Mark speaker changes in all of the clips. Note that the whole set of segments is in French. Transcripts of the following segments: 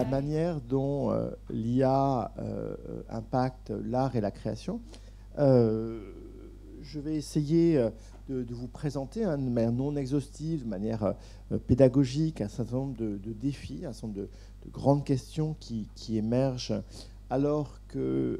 Speaker 1: la manière dont l'IA impacte l'art et la création. Je vais essayer de vous présenter de manière non exhaustive, de manière pédagogique, un certain nombre de défis, un certain nombre de grandes questions qui émergent alors que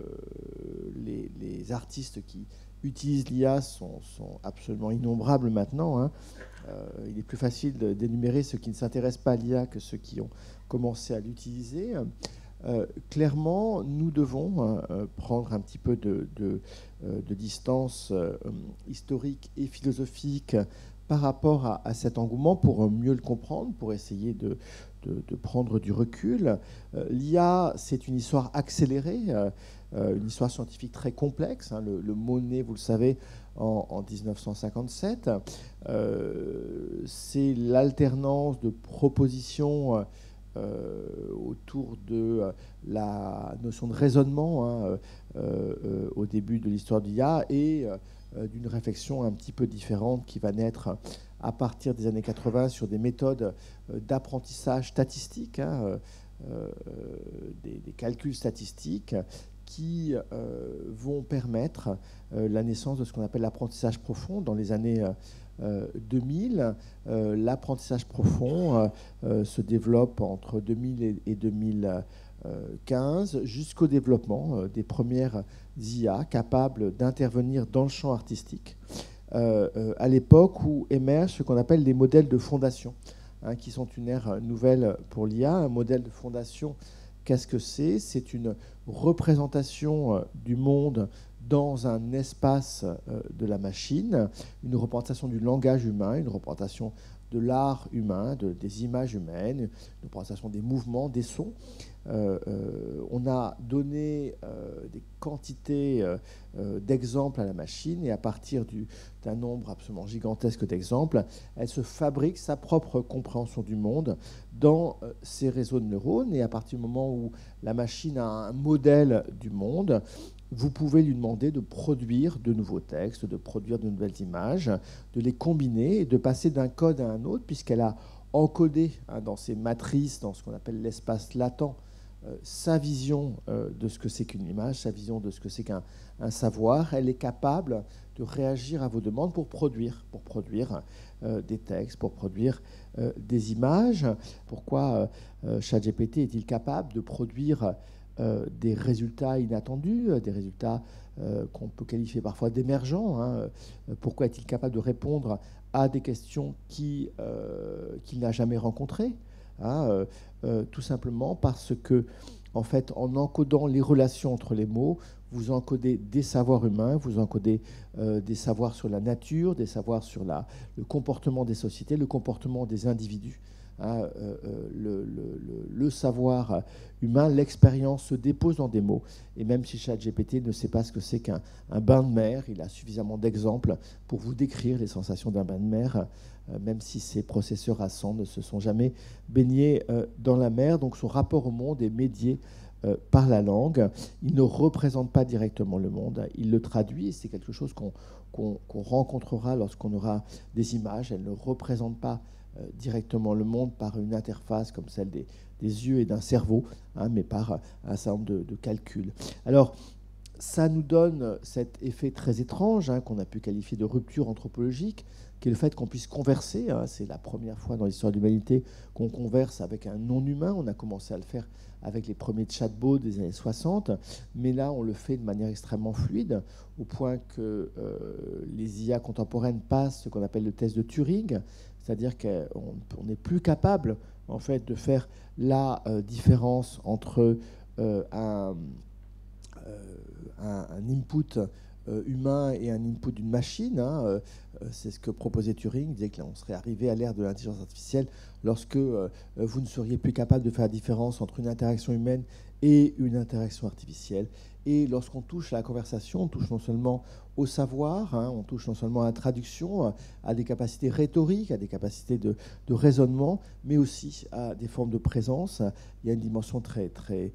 Speaker 1: les artistes qui utilisent l'IA sont absolument innombrables maintenant. Hein. Il est plus facile d'énumérer ceux qui ne s'intéressent pas à l'IA que ceux qui ont commencé à l'utiliser. Clairement, nous devons prendre un petit peu de distance historique et philosophique par rapport à cet engouement pour mieux le comprendre, pour essayer de prendre du recul. L'IA, c'est une histoire accélérée, une histoire scientifique très complexe. Hein. Le Monet, vous le savez, en 1957, c'est l'alternance de propositions autour de la notion de raisonnement au début de l'histoire de l'IA et d'une réflexion un petit peu différente qui va naître à partir des années 80 sur des méthodes d'apprentissage statistique, des calculs statistiques qui vont permettre la naissance de ce qu'on appelle l'apprentissage profond dans les années 2000. L'apprentissage profond se développe entre 2000 et 2015 jusqu'au développement des premières IA capables d'intervenir dans le champ artistique à l'époque où émergent ce qu'on appelle les modèles de fondation, qui sont une ère nouvelle pour l'IA. Un modèle de fondation, qu'est-ce que c'est ? C'est une représentation du monde dans un espace de la machine, une représentation du langage humain, une représentation de l'art humain, des images humaines, une représentation des mouvements, des sons. On a donné des quantités d'exemples à la machine et à partir d'un nombre absolument gigantesque d'exemples, elle se fabrique sa propre compréhension du monde dans ses réseaux de neurones. Et à partir du moment où la machine a un modèle du monde, vous pouvez lui demander de produire de nouveaux textes, de produire de nouvelles images, de les combiner et de passer d'un code à un autre, puisqu'elle a encodé dans ses matrices, dans ce qu'on appelle l'espace latent, sa vision de ce que c'est qu'une image, sa vision de ce que c'est qu'un savoir. Elle est capable de réagir à vos demandes pour produire des textes, pour produire des images. Pourquoi ChatGPT est-il capable de produire des résultats inattendus, des résultats qu'on peut qualifier parfois d'émergents. Hein. Pourquoi est-il capable de répondre à des questions qu'il n'a jamais rencontrées, hein, tout simplement parce que, en fait, en encodant les relations entre les mots, vous encodez des savoirs humains, vous encodez des savoirs sur la nature, des savoirs sur le comportement des sociétés, le comportement des individus. Hein, le savoir humain, l'expérience se dépose dans des mots. Et même si ChatGPT ne sait pas ce que c'est qu'un bain de mer, il a suffisamment d'exemples pour vous décrire les sensations d'un bain de mer, même si ces processeurs à sang ne se sont jamais baignés dans la mer. Donc son rapport au monde est médié par la langue. Il ne représente pas directement le monde, il le traduit, et c'est quelque chose qu'on rencontrera lorsqu'on aura des images. Elle ne représente pas directement le monde par une interface comme celle des yeux et d'un cerveau, hein, mais par un certain nombre de calculs. Alors, ça nous donne cet effet très étrange, hein, qu'on a pu qualifier de rupture anthropologique, qui est le fait qu'on puisse converser. Hein. C'est la première fois dans l'histoire de l'humanité qu'on converse avec un non-humain. On a commencé à le faire avec les premiers chatbots des années 60, mais là, on le fait de manière extrêmement fluide, au point que les IA contemporaines passent ce qu'on appelle le test de Turing, c'est-à-dire qu'on n'est plus capable, en fait, de faire la différence entre un input humain et un input d'une machine. Hein. C'est ce que proposait Turing. Il disait qu'on serait arrivé à l'ère de l'intelligence artificielle lorsque vous ne seriez plus capable de faire la différence entre une interaction humaine et une interaction artificielle. Et lorsqu'on touche à la conversation, on touche non seulement au savoir, hein, on touche non seulement à la traduction, à des capacités rhétoriques, à des capacités de raisonnement, mais aussi à des formes de présence. Il y a une dimension très, très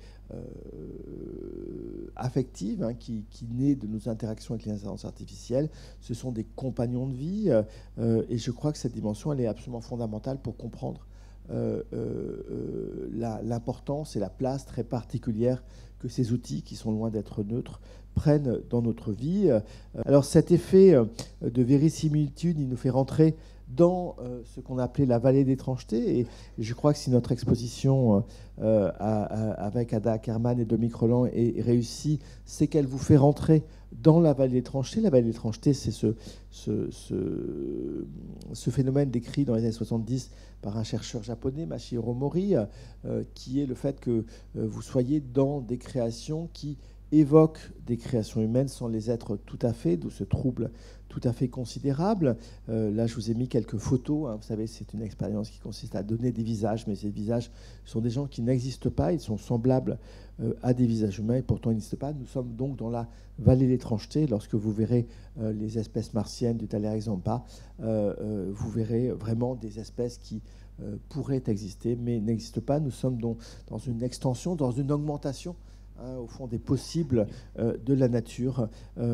Speaker 1: affective, hein, qui naît de nos interactions avec les intelligences artificielles. Ce sont des compagnons de vie, et je crois que cette dimension, elle est absolument fondamentale pour comprendre l'importance et la place très particulière que ces outils, qui sont loin d'être neutres, prennent dans notre vie. Alors cet effet de verisimilitude, il nous fait rentrer dans ce qu'on appelait la vallée d'étrangeté. Et je crois que si notre exposition avec Ada Ackerman et Dominique Roland est réussie, c'est qu'elle vous fait rentrer dans la vallée d'étrangeté. La vallée d'étrangeté, c'est ce phénomène décrit dans les années 70 par un chercheur japonais, Mashihiro Mori, qui est le fait que vous soyez dans des créations qui évoquent des créations humaines sans les être tout à fait, d'où ce trouble tout à fait considérable. Là, je vous ai mis quelques photos. Hein. Vous savez, c'est une expérience qui consiste à donner des visages, mais ces visages sont des gens qui n'existent pas. Ils sont semblables à des visages humains et pourtant ils n'existent pas. Nous sommes donc dans la vallée d'étrangeté. Lorsque vous verrez les espèces martiennes du Thalaerex zampa, vous verrez vraiment des espèces qui pourraient exister, mais n'existent pas. Nous sommes donc dans une extension, dans une augmentation, au fond, des possibles de la nature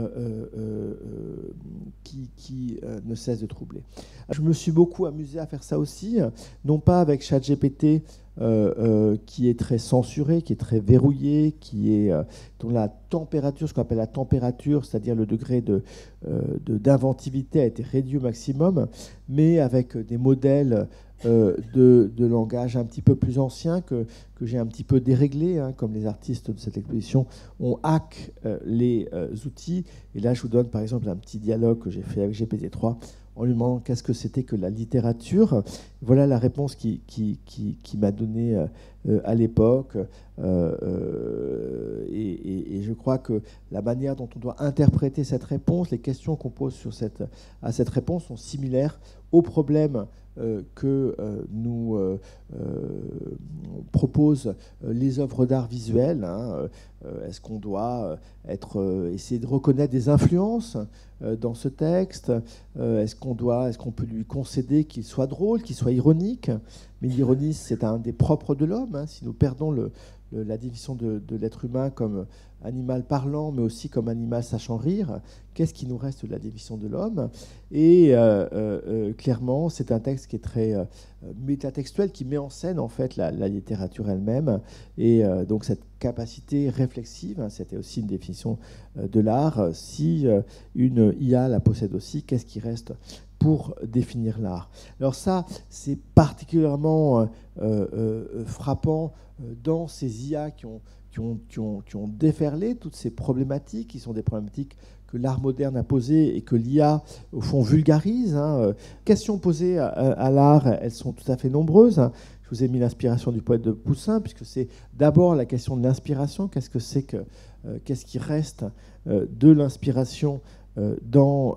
Speaker 1: qui ne cesse de troubler. Je me suis beaucoup amusé à faire ça aussi, non pas avec ChatGPT, qui est très censuré, qui est très verrouillé, dont la température, ce qu'on appelle la température, c'est-à-dire le degré d'inventivité a été réduit au maximum, mais avec des modèles de langage un petit peu plus anciens que j'ai un petit peu déréglés, hein, comme les artistes de cette exposition ont hack les outils. Et là, je vous donne par exemple un petit dialogue que j'ai fait avec GPT-3 en lui demandant qu'est-ce que c'était que la littérature. Voilà la réponse qui m'a donnée à l'époque. Et je crois que la manière dont on doit interpréter cette réponse, les questions qu'on pose à cette réponse sont similaires aux problèmes que nous proposent les œuvres d'art visuel. Hein. Est-ce qu'on doit essayer de reconnaître des influences dans ce texte? Est-ce qu'on peut lui concéder qu'il soit drôle, qu'il soit ironique? Mais l'ironie, c'est un des propres de l'homme. Hein. Si nous perdons la définition de l'être humain comme animal parlant, mais aussi comme animal sachant rire, qu'est-ce qui nous reste de la définition de l'homme? Et clairement, c'est un texte qui est très métatextuel, qui met en scène en fait la littérature elle-même. Et donc cette capacité réflexive, hein, c'était aussi une définition de l'art. Si une IA la possède aussi, qu'est-ce qui reste pour définir l'art? Alors ça, c'est particulièrement frappant dans ces IA qui ont déferlé toutes ces problématiques, qui sont des problématiques que l'art moderne a posées et que l'IA, au fond, vulgarise. Hein. Questions posées à l'art, elles sont tout à fait nombreuses. Hein. Je vous ai mis l'inspiration du poète de Poussin, puisque c'est d'abord la question de l'inspiration. Qu'est-ce qui reste de l'inspiration dans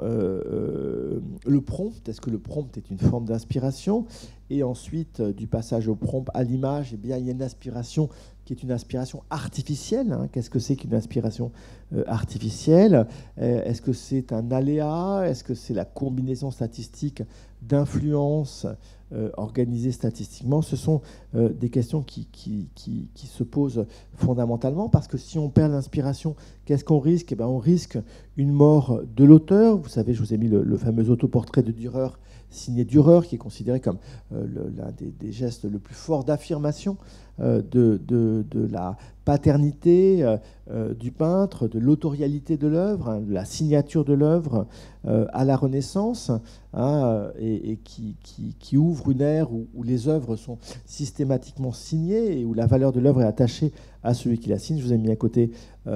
Speaker 1: le prompt? Est-ce que le prompt est une forme d'inspiration? Et ensuite, du passage au prompt à l'image, eh bien, il y a une inspiration qui est une inspiration artificielle. Hein. Qu'est-ce que c'est qu'une inspiration artificielle? Est-ce que c'est un aléa? Est-ce que c'est la combinaison statistique d'influences organisées statistiquement? Ce sont des questions qui se posent fondamentalement, parce que si on perd l'inspiration, qu'est-ce qu'on risque? Eh bien, on risque une mort de l'auteur. Vous savez, je vous ai mis le fameux autoportrait de Dürer, signé Dürer, qui est considéré comme l'un des gestes le plus fort d'affirmation de la paternité du peintre, de l'autorialité de l'œuvre, hein, de la signature de l'œuvre à la Renaissance, hein, et qui ouvre une ère où les œuvres sont systématiquement signées et où la valeur de l'œuvre est attachée à celui qui la signe. Je vous ai mis à côté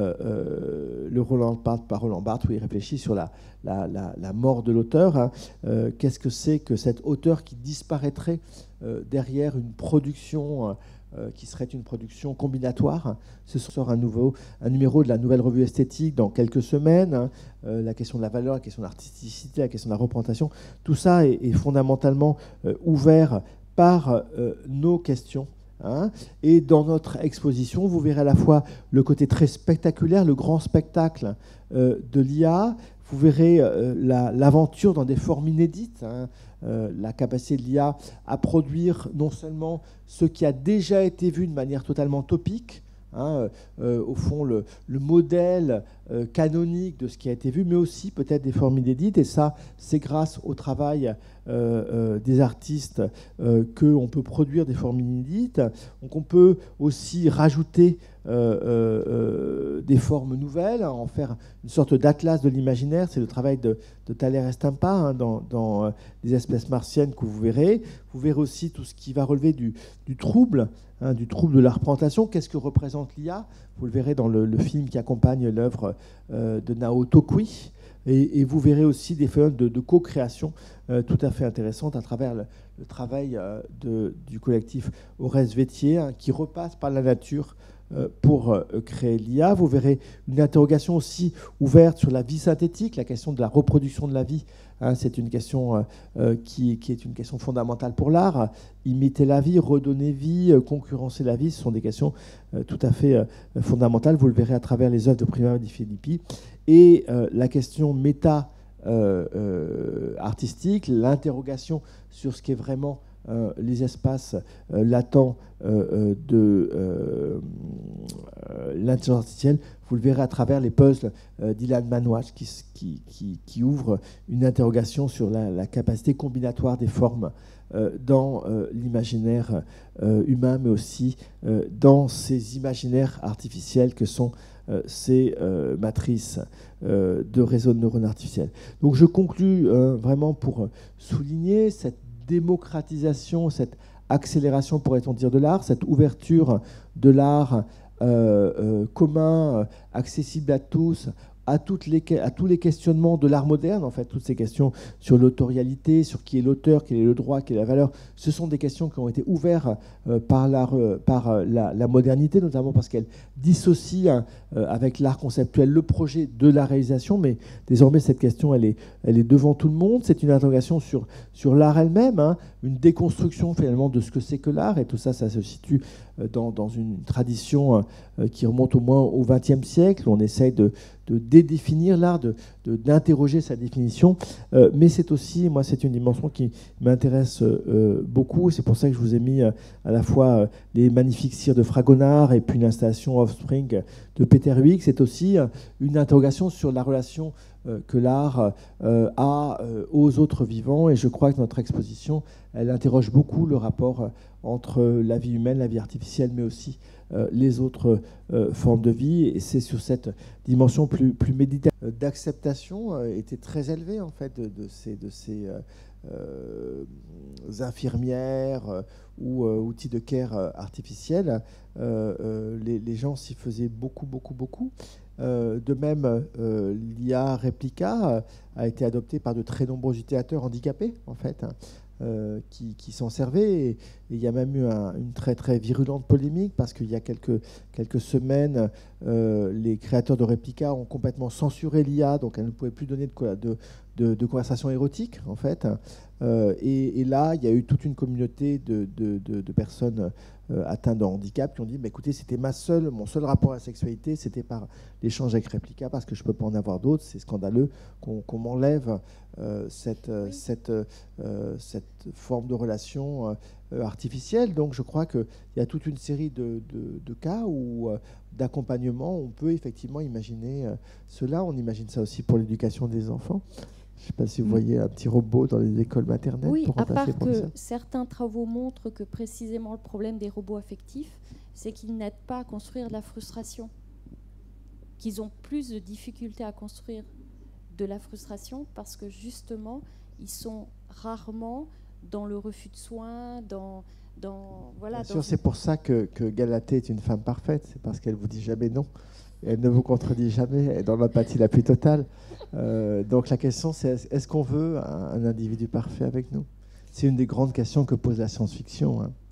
Speaker 1: le Roland Barthes par Roland Barthes, où il réfléchit sur la mort de l'auteur. Hein. Qu'est-ce que c'est que cet auteur qui disparaîtrait derrière une production qui serait une production combinatoire? Ce sera un numéro de la Nouvelle Revue Esthétique dans quelques semaines. Hein. La question de la valeur, la question de l'artisticité, la question de la représentation, tout ça est fondamentalement ouvert par nos questions. Hein. Et dans notre exposition, vous verrez à la fois le côté très spectaculaire, le grand spectacle de l'IA. Vous verrez l'aventure dans des formes inédites, hein, la capacité de l'IA à produire non seulement ce qui a déjà été vu de manière totalement topique, hein, au fond, le modèle canonique de ce qui a été vu, mais aussi peut-être des formes inédites. Et ça, c'est grâce au travail des artistes qu'on peut produire des formes inédites. Donc on peut aussi rajouter des formes nouvelles, en faire une sorte d'atlas de l'imaginaire. C'est le travail de Thaler Estampa, hein, dans les espèces martiennes que vous verrez. Vous verrez aussi tout ce qui va relever du trouble, hein, du trouble de la représentation. Qu'est-ce que représente l'IA? Vous le verrez dans le film qui accompagne l'œuvre de Nao Tokui. Et vous verrez aussi des phénomènes de co-création tout à fait intéressantes à travers le travail du collectif Aurès Vétier, hein, qui repasse par la nature pour créer l'IA. Vous verrez une interrogation aussi ouverte sur la vie synthétique, la question de la reproduction de la vie. Hein, c'est une question qui est une question fondamentale pour l'art. Imiter la vie, redonner vie, concurrencer la vie, ce sont des questions tout à fait fondamentales. Vous le verrez à travers les œuvres de Primo Di Filippi. Et la question méta artistique, l'interrogation sur ce qu'est vraiment les espaces latents de l'intelligence artificielle, vous le verrez à travers les puzzles d'Ilan Manouach qui ouvre une interrogation sur la capacité combinatoire des formes dans l'imaginaire humain, mais aussi dans ces imaginaires artificiels que sont ces matrices de réseaux de neurones artificiels. Donc je conclus vraiment pour souligner cette démocratisation, cette accélération, pourrait-on dire, de l'art, cette ouverture de l'art commun, accessible à tous, à tous les questionnements de l'art moderne, en fait, toutes ces questions sur l'autorialité, sur qui est l'auteur, quel est le droit, quelle est la valeur. Ce sont des questions qui ont été ouvertes par la modernité, notamment parce qu'elle dissocie avec l'art conceptuel le projet de la réalisation, mais désormais cette question, elle est devant tout le monde. C'est une interrogation sur l'art elle-même, hein, une déconstruction finalement de ce que c'est que l'art, et tout ça, ça se situe dans une tradition qui remonte au moins au XXe siècle. On essaye de dédéfinir l'art, d'interroger sa définition, mais c'est aussi, moi, c'est une dimension qui m'intéresse beaucoup. C'est pour ça que je vous ai mis à la fois les magnifiques cires de Fragonard et puis l'installation Offspring de Peter Huyck. C'est aussi une interrogation sur la relation que l'art a aux autres vivants, et je crois que notre exposition, elle interroge beaucoup le rapport entre la vie humaine, la vie artificielle, mais aussi les autres formes de vie. Et c'est sur cette dimension plus méditative d'acceptation était très élevée, en fait, de ces infirmières ou outils de care artificiels. Les gens s'y faisaient beaucoup. De même, l'IA Replica a été adoptée par de très nombreux utilisateurs handicapés, en fait, qui s'en servaient. Et il y a même eu une très virulente polémique parce qu'il y a quelques semaines, les créateurs de Replica ont complètement censuré l'IA, donc elle ne pouvait plus donner de conversations érotiques, en fait. Et là, il y a eu toute une communauté de personnes atteintes de handicap qui ont dit écoutez, c'était mon seul rapport à la sexualité, c'était par l'échange avec Replica parce que je ne peux pas en avoir d'autres. C'est scandaleux qu'on m'enlève cette forme de relation artificielle. Donc je crois qu'il y a toute une série de cas où d'accompagnement, on peut effectivement imaginer cela. On imagine ça aussi pour l'éducation des enfants. Je ne sais pas si vous voyez un petit robot dans les écoles maternelles.
Speaker 2: Oui,
Speaker 1: pour
Speaker 2: à part
Speaker 1: remplacer
Speaker 2: que certains travaux montrent que précisément le problème des robots affectifs, c'est qu'ils n'aident pas à construire de la frustration, qu'ils ont plus de difficultés à construire de la frustration parce que justement, ils sont rarement dans le refus de soins, voilà.
Speaker 1: Bien sûr, c'est pour ça que Galatée est une femme parfaite, c'est parce qu'elle vous dit jamais non. Elle ne vous contredit jamais, elle est dans l'empathie la plus totale. Donc la question, c'est est-ce qu'on veut un individu parfait avec nous? C'est une des grandes questions que pose la science-fiction, hein.